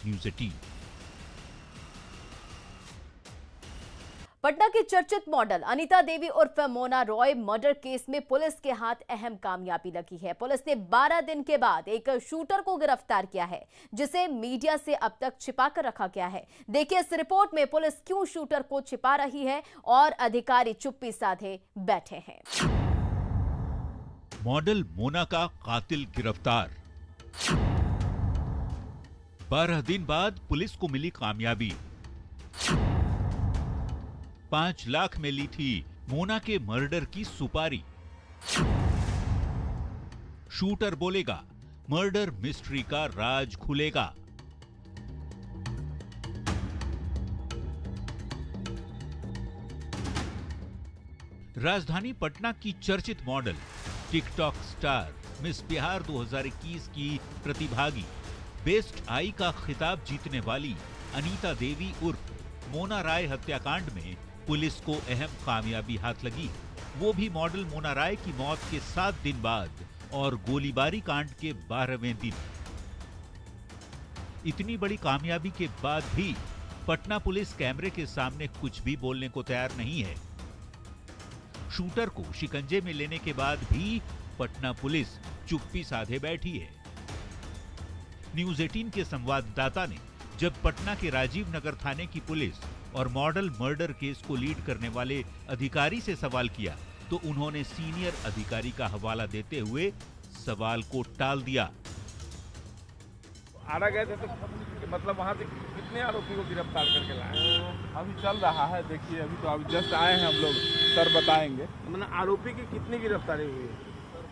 News 18। Patna की चर्चित model Anita Devi उर्फ मोना रॉय मर्डर केस में पुलिस के हाथ अहम कामयाबी लगी है। पुलिस ने 12 दिन के बाद एक शूटर को गिरफ्तार किया है, जिसे मीडिया से अब तक छिपा कर रखा गया है। देखिए इस रिपोर्ट में पुलिस क्यों शूटर को छिपा रही है और अधिकारी चुप्पी साधे बैठे हैं। मॉडल मोना का कातिल गिरफ्तार। 12 दिन बाद पुलिस को मिली कामयाबी। 5 लाख में ली थी मोना के मर्डर की सुपारी। शूटर बोलेगा, मर्डर मिस्ट्री का राज खुलेगा। राजधानी पटना की चर्चित model, TikTok star, Miss Bihar 2021 की प्रतिभागी, बेस्ट आई का खिताब जीतने वाली अनीता देवी उर्फ मोना राय हत्याकांड में पुलिस को अहम कामयाबी हाथ लगी, वो भी मॉडल मोना राय की मौत के 7 दिन बाद और गोलीबारी कांड के 12वें दिन। इतनी बड़ी कामयाबी के बाद भी पटना पुलिस कैमरे के सामने कुछ भी बोलने को तैयार नहीं है। शूटर को शिकंजे में लेने के बाद भी पटना पुलिस चुप्पी साधे बैठी है। न्यूज़ 18 के संवाददाता ने जब पटना के राजीव नगर थाने की पुलिस और मॉडल मर्डर केस को लीड करने वाले अधिकारी से सवाल किया तो उन्होंने सीनियर अधिकारी का हवाला देते हुए सवाल को टाल दिया। आरा गए थे तो मतलब वहाँ से कितने आरोपी को गिरफ्तार करके लाए? अभी चल रहा है, देखिए अभी तो अभी जस्ट आए हैं हम लोग, सर बताएंगे। मतलब आरोपी की कितनी गिरफ्तारी हुई है?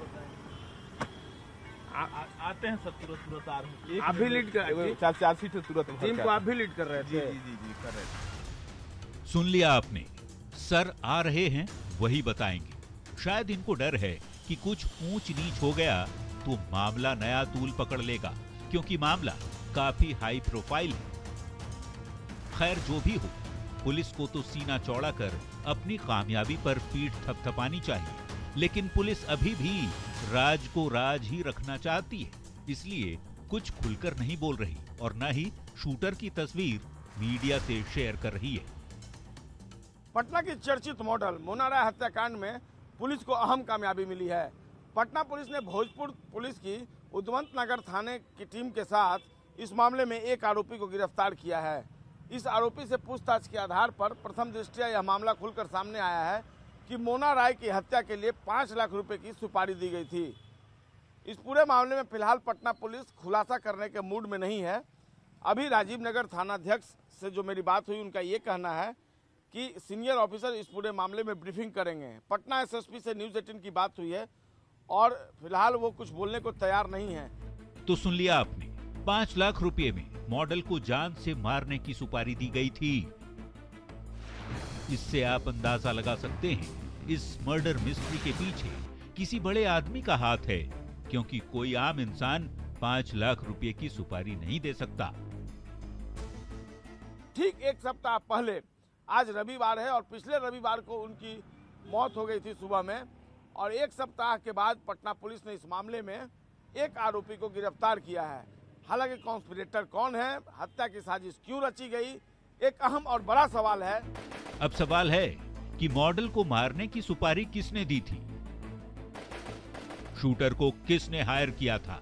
आते हैं सब तुरंत आ रहे हैं। आप भी लीड कर, चार सीट तुरंत टीम को आप भी लीड कर रहे थे? जी कर रहे थे। सुन लिया आपने, सर आ रहे हैं वही बताएंगे। शायद इनको डर है कि कुछ ऊंच नीच हो गया तो मामला नया तूल पकड़ लेगा, क्योंकि मामला काफी हाई प्रोफाइल है। खैर जो भी हो, पुलिस को तो सीना चौड़ा कर अपनी कामयाबी पर पीठ थपथपानी चाहिए, लेकिन पुलिस अभी भी राज को राज ही रखना चाहती है, इसलिए कुछ खुलकर नहीं बोल रही और न ही शूटर की तस्वीर मीडिया से शेयर कर रही है। पटना की चर्चित मॉडल मोना राय हत्याकांड में पुलिस को अहम कामयाबी मिली है। पटना पुलिस ने भोजपुर पुलिस की उद्वंत नगर थाने की टीम के साथ इस मामले में एक आरोपी को गिरफ्तार किया है। इस आरोपी से पूछताछ के आधार पर प्रथम दृष्टया यह मामला खुलकर सामने आया है कि मोना राय की हत्या के लिए 5 लाख रुपए की सुपारी दी गई थी। इस पूरे मामले में फिलहाल पटना पुलिस खुलासा करने के मूड में नहीं है। अभी राजीव नगर थानाध्यक्ष से जो मेरी बात हुई, उनका ये कहना है कि सीनियर ऑफिसर इस पूरे मामले में ब्रीफिंग करेंगे। पटना एसएसपी से न्यूज़ 18 की बात हुई है और फिलहाल वो कुछ बोलने को तैयार नहीं है। तो सुन लिया आपने, 5 लाख रुपए में मॉडल को जान से मारने की सुपारी दी गई थी। इससे आप अंदाजा लगा सकते हैं इस मर्डर मिस्ट्री के पीछे किसी बड़े आदमी का हाथ है, क्योंकि कोई आम इंसान 5 लाख रुपए की सुपारी नहीं दे सकता। ठीक एक सप्ताह पहले, आज रविवार है और पिछले रविवार को उनकी मौत हो गई थी सुबह में, और एक सप्ताह के बाद पटना पुलिस ने इस मामले में एक आरोपी को गिरफ्तार किया है। हालांकि कॉन्स्पिरेटर कौन है, हत्या की साजिश क्यों रची गई, एक अहम और बड़ा सवाल है। अब सवाल है कि मॉडल को मारने की सुपारी किसने दी थी? शूटर को किसने हायर किया था?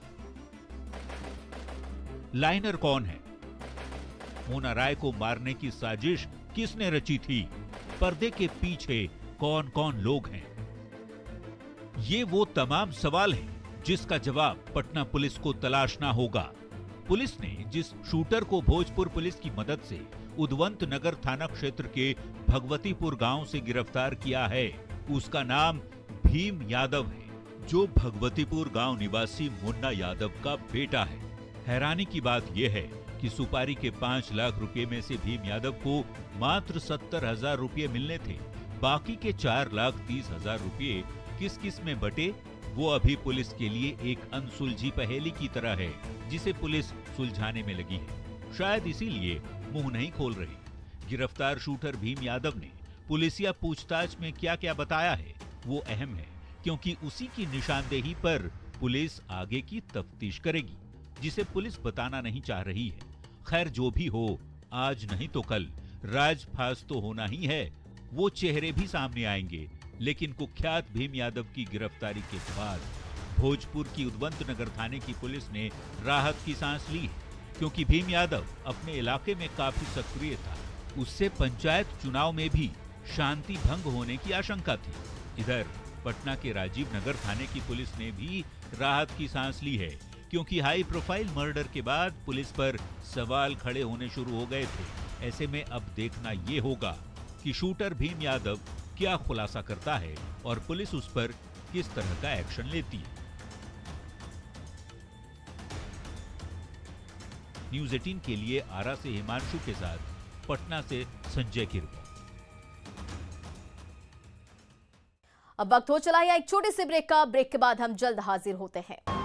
लाइनर कौन है? मोना राय को मारने की साजिश किसने रची थी? पर्दे के पीछे कौन कौन लोग हैं? ये वो तमाम सवाल हैं जिसका जवाब पटना पुलिस को तलाशना होगा। पुलिस ने जिस शूटर को भोजपुर पुलिस की मदद से उद्वंत नगर थाना क्षेत्र के भगवतीपुर गांव से गिरफ्तार किया है, उसका नाम भीम यादव है, जो भगवतीपुर गांव निवासी मुन्ना यादव का बेटा है। हैरानी की बात यह है कि सुपारी के 5 लाख रुपए में से भीम यादव को मात्र 70,000 रुपए मिलने थे। बाकी के 4,30,000 रुपए किस किस में बटे, वो अभी पुलिस के लिए एक अनसुलझी पहेली की तरह है, जिसे पुलिस सुलझाने में लगी है। शायद इसीलिए मुंह नहीं खोल रही। गिरफ्तार शूटर भीम यादव ने पुलिसिया पूछताछ में क्या क्या बताया है वो अहम है, क्योंकि उसी की निशानदेही पर पुलिस आगे की तफ्तीश करेगी, जिसे पुलिस बताना नहीं चाह रही है। खैर जो भी हो, आज नहीं तो कल राजफास तो होना ही है। वो चेहरे भी सामने आएंगे, लेकिन कुख्यात भीम यादव की गिरफ्तारी के बाद भोजपुर की उद्वंत नगर थाने की पुलिस ने राहत की सांस ली, क्योंकि भीम यादव अपने इलाके में काफी सक्रिय था। उससे पंचायत चुनाव में भी शांति भंग होने की आशंका थी। इधर पटना के राजीव नगर थाने की पुलिस ने भी राहत की सांस ली है, क्योंकि हाई प्रोफाइल मर्डर के बाद पुलिस पर सवाल खड़े होने शुरू हो गए थे। ऐसे में अब देखना ये होगा कि शूटर भीम यादव क्या खुलासा करता है और पुलिस उस पर किस तरह का एक्शन लेती है। न्यूज़ 18 के लिए आरा से हिमांशु के साथ पटना से संजय की रिपोर्ट। अब वक्त हो चला है एक छोटे से ब्रेक का। ब्रेक के बाद हम जल्द हाजिर होते हैं।